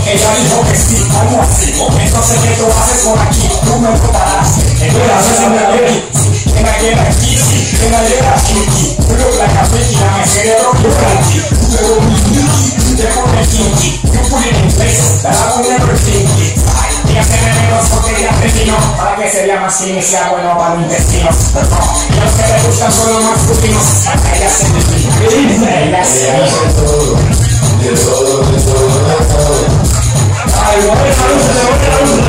Ella dijo que sí, ¿cómo así? Entonces, ¿qué tú haces por aquí? Tú me contarás. Entonces, me lady, can I get a kiki? Can I get a kiki? You look like a Mickey, I'm a cerebro, you're Frankie. You will be Mickey, te pone kinky. You put it in place, that I will never think it. Ella se me menos porque ella te vino para que sería más clean y sea bueno para los intestinos. Y los que te gustan son los masculinos. Ella se me vino. Ella se me vino. De todo. Ay, voy a dejar un